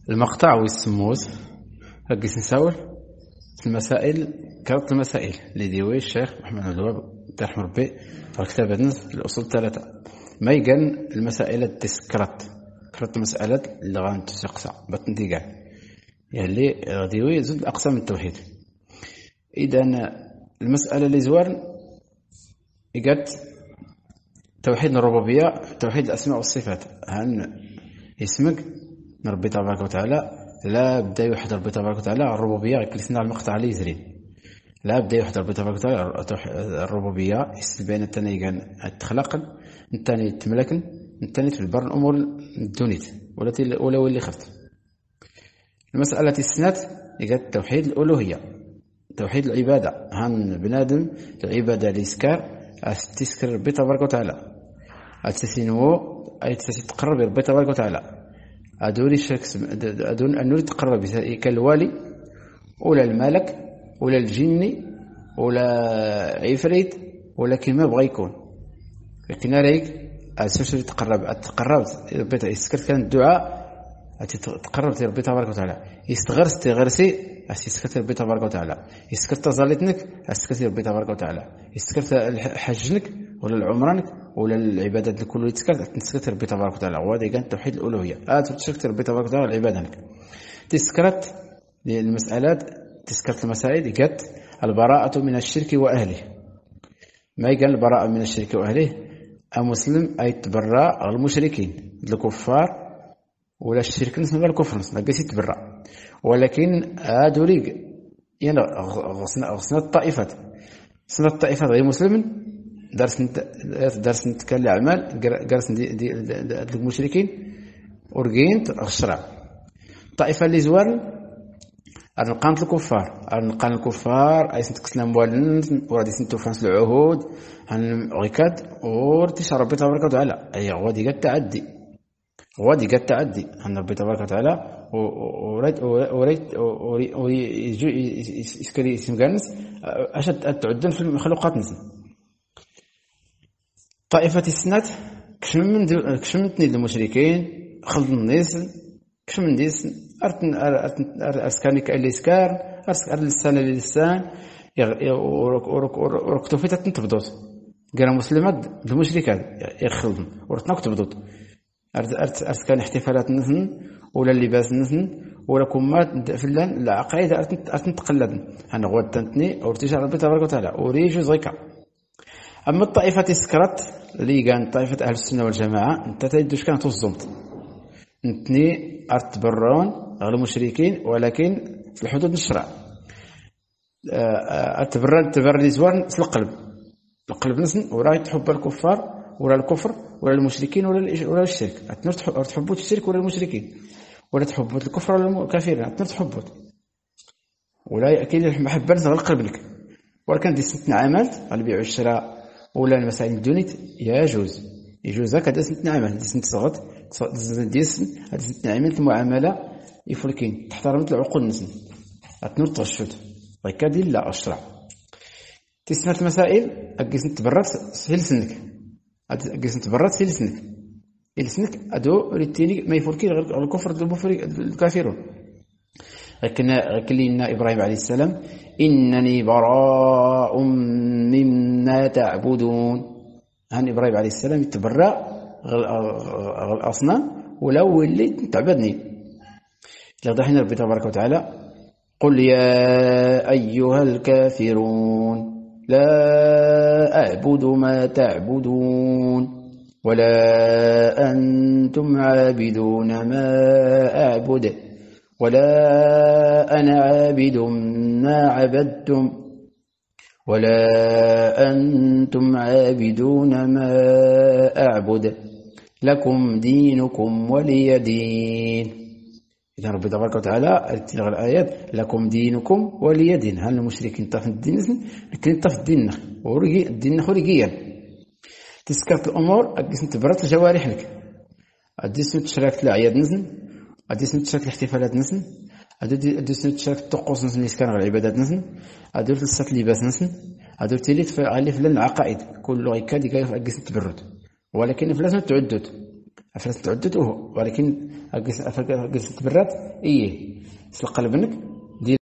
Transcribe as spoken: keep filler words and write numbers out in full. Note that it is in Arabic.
المقطع ويسموت هكي نساول المسائل كرت المسائل اللي ديوي الشيخ محمد الوهاب ترحم ربي في كتاب الأصول الثلاثة ما يقال المسائل التسكرت كرت المسألة اللي غان تسقسى بطن كاع يعني ديوي زود أقسام التوحيد. إذا المسألة اللي زوار قالت توحيد الربوبية توحيد الأسماء والصفات هن اسمك ربي تبارك وتعالى لا بدا يوحد ربي تبارك وتعالى الربوبية كلسنا المقطع اللي يزرين لا بدا يوحد ربي تبارك وتعالى الربوبية يستبين التاني كان تخلق التاني تملكن التاني في البر الأمور الدونيت والتي ولا واللي خفت. المسألة السنات قالت توحيد الألوهية توحيد العبادة هن بنادم العبادة الإسكار تسكر ربي تبارك وتعالى أتسينو أي تقرب ربي تبارك وتعالى أدوري شخص أدون أن نريد تقرب كالوالي ولا الملك ولا الجن ولا عفريت ولا كما بغى يكون. لكن رايك أسوس تقرب أتقرب ربي يسكر كان الدعاء تقرب ربي تبارك وتعالى يستغرس تغرسي أسكت ربي تبارك وتعالى يسكت تزالتنك أسكت ربي تبارك وتعالى يسكت حجنك ولا العمرانك ولا العبادات الكل يتسكت تسكت ربي تبارك وتعالى. وهذا كان توحيد الألوهية آه تسكت ربي تبارك وتعالى العبادة تسكرت المسألات تسكرت المسائل قالت البراءة من الشرك وأهله. ما يقال البراءة من الشرك وأهله المسلم أي تبرأ المشركين الكفار ولا الشرك نسمى الكفر نسمى قاس يتبرأ. ولكن هادوليك يعني غصنا غصنا الطائفات غصنا الطائفات غير مسلمين درس درس نتكلم أعمال درس دي دي المشركين ورقين الشرع. الطائفة اللي زوال أرنقان الكفار أرنقان الكفار أي سنتكسلم والن ورادي سنتوفانس العهود هن غيكاد ورتش ربي تبارك وتعالى أي غادي قد تعدي غادي قد تعدي هن ربي تبارك وتعالى وريت وريت ويجو يسكري اسم جنس أشد تعدن في المخلوقات نسن. طائفة السنات كش من كش من تنيد المشركين خلط الناس كش من ديس أرتن أرتن أرسكاني كألي سكار أرسك أرلسان للسان ورك ورك ورك توفيت تنتبضوت قال مسلمات المشركات يخلطن ورتنا كتبضوت أرت أرت أرسكان احتفالات نسن ولا اللباس نسن ولا كمات فلان العقائد أرتن تقلدن هن غوات تنتني ورتجع ربي تبارك وتعالى وريجو زيكا. أما الطائفة السكرت اللي كانت طائفة أهل السنة والجماعة أنت تدوش كانت الزمت نتني أرتبرون غير المشركين ولكن في الحدود الشرع أتبرد تبرد زوار في القلب القلب نسن وراي تحب الكفار ولا الكفر ولا المشركين ولا ولا الشرك أتنر تحبوت الشرك ولا المشركين ولا تحبوت الكفر ولا الكافرين أتنر تحبوت ولا أكيد المحبة نزغ القلب لك ولكن دي سنتنا عملت البيع والشراء ولا المسائل الدونيت يجوز يجوز هكذا سنتنا عملت دي سنت صغت دي سنت هذه سنتنا عملت المعاملة يفركين تحترمت العقول نسن أتنر تغشد وكادي لا أشرع تسمت المسائل أجلس تبرد سهل سنك أجلس تبرد سهل سنك السنك أدو ريتيني ما يفركين غير الكفر الكافرون. لكن كلنا إبراهيم عليه السلام إنني براء مما تعبدون هن إبراهيم عليه السلام يتبرأ الأصنام ولو اللي تعبدني لغدحين ربي تبارك وتعالى قل يا أيها الكافرون لا أعبد ما تعبدون ولا أنتم عابدون ما أعبد ولا أنا عابد ما عبدتم ولا أنتم عابدون ما أعبد لكم دينكم ولي دين. إذا ربي تبارك وتعالى تلغى الآيات لكم دينكم ولي دين هل المشركين طاف الدين لكن طاف الدين ورقي الدين خريجيا تسكرت الأمور أجلس تبرت الجوارح لك أجلس تشاركت الأعياد نزن أديس تشارك الاحتفالات نسن أديس تشارك الطقوس نسن يسكن على العبادات نسن أدور تلسات اللباس نسن أدور تيليت في علي فلان العقائد كل غيكاد يقايف أجلس تبرد ولكن فلان تعدد أفرس تعدد وهو ولكن أقص أفرس تبرات إيه سلق قلبنك